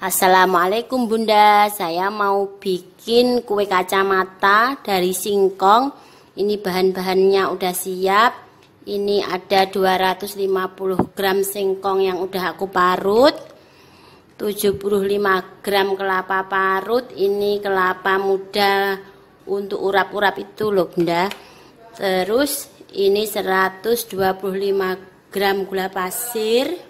Assalamualaikum Bunda, saya mau bikin kue kacamata dari singkong. Ini bahan-bahannya udah siap. Ini ada 250 gram singkong yang udah aku parut, 75 gram kelapa parut. Ini kelapa muda untuk urap-urap itu loh Bunda. Terus ini 125 gram gula pasir.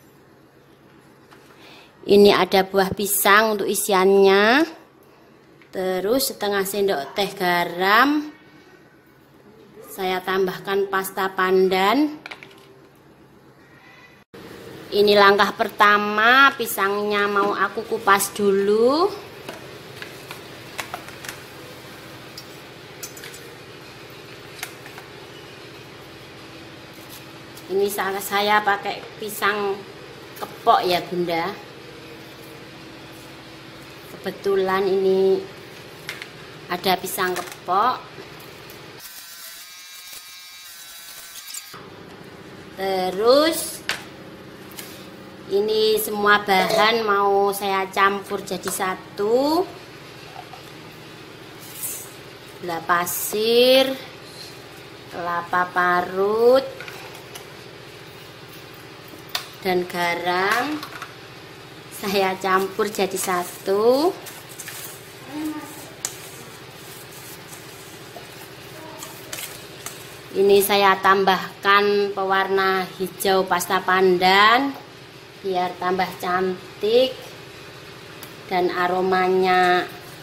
Ini ada buah pisang untuk isiannya. Terus setengah sendok teh garam. Saya tambahkan pasta pandan. Ini langkah pertama, pisangnya mau aku kupas dulu. Ini saya pakai pisang kepok ya Bunda. Kebetulan ini ada pisang kepok. Terus ini semua bahan mau saya campur jadi satu. Gula pasir, kelapa parut, dan garam. Saya campur jadi satu. Ini saya tambahkan pewarna hijau pasta pandan biar tambah cantik dan aromanya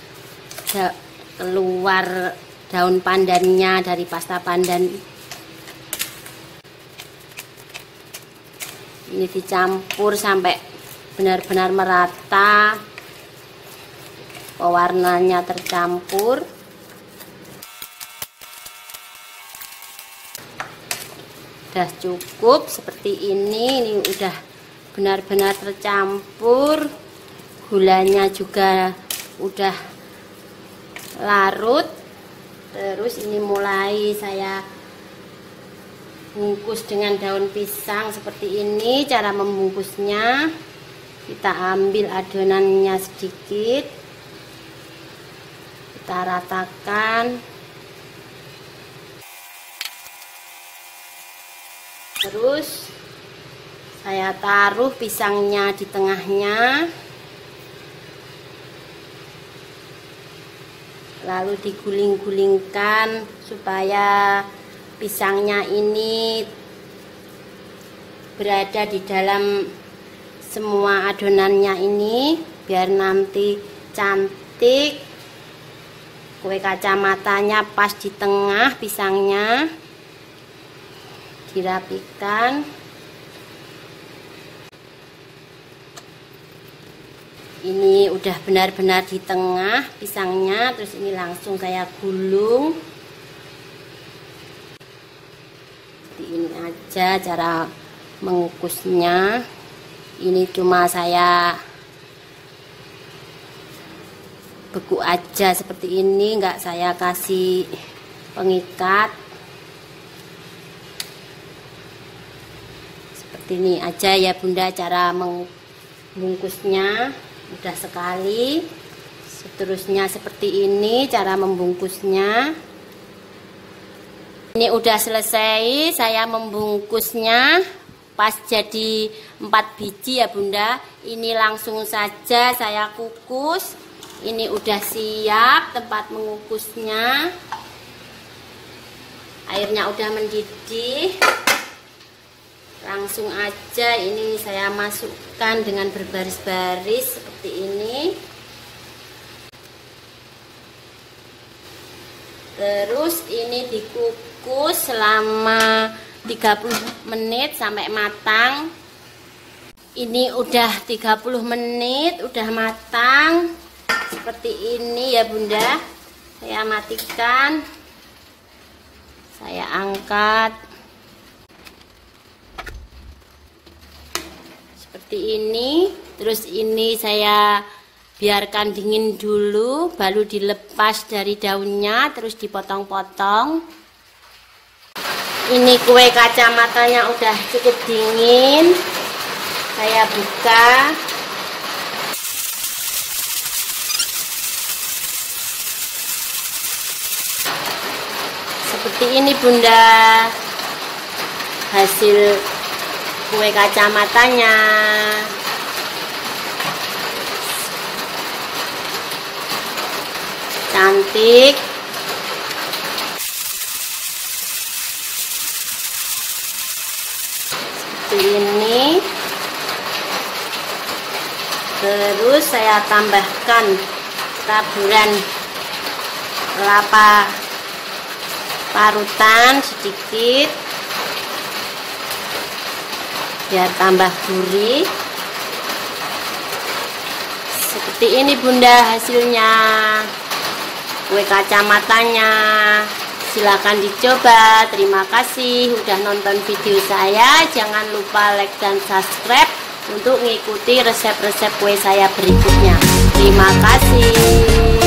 keluar daun pandannya dari pasta pandan. Ini dicampur sampai benar-benar merata, pewarnanya tercampur. Udah cukup seperti ini udah benar-benar tercampur. Gulanya juga udah larut. Terus ini mulai saya bungkus dengan daun pisang seperti ini. Cara membungkusnya, kita ambil adonannya sedikit, kita ratakan, terus saya taruh pisangnya di tengahnya, lalu diguling-gulingkan supaya pisangnya ini berada di dalam semua adonannya ini, biar nanti cantik. Kue kacamatanya pas di tengah pisangnya, dirapikan. Ini udah benar-benar di tengah pisangnya. Terus ini langsung saya gulung. Seperti ini aja cara mengukusnya. Ini cuma saya beku aja seperti ini, enggak saya kasih pengikat. Seperti ini aja ya Bunda cara membungkusnya. Udah sekali. Seterusnya seperti ini cara membungkusnya. Ini udah selesai saya membungkusnya. Pas jadi 4 biji ya Bunda. Ini langsung saja saya kukus. Ini udah siap tempat mengukusnya. Airnya udah mendidih. Langsung aja ini saya masukkan dengan berbaris-baris seperti ini. Terus ini dikukus selama 30 menit sampai matang. Ini udah 30 menit udah matang. Seperti ini ya Bunda. Saya matikan. Saya angkat. Seperti ini. Terus ini saya biarkan dingin dulu, baru dilepas dari daunnya, terus dipotong-potong. Ini kue kacamatanya udah cukup dingin. Saya buka. Seperti ini Bunda hasil kue kacamatanya. Cantik. Seperti ini. Terus saya tambahkan taburan kelapa parutan sedikit biar tambah gurih. Seperti ini Bunda hasilnya kue kacamatanya. Silakan dicoba. Terima kasih udah nonton video saya. Jangan lupa like dan subscribe untuk mengikuti resep-resep kue saya berikutnya. Terima kasih.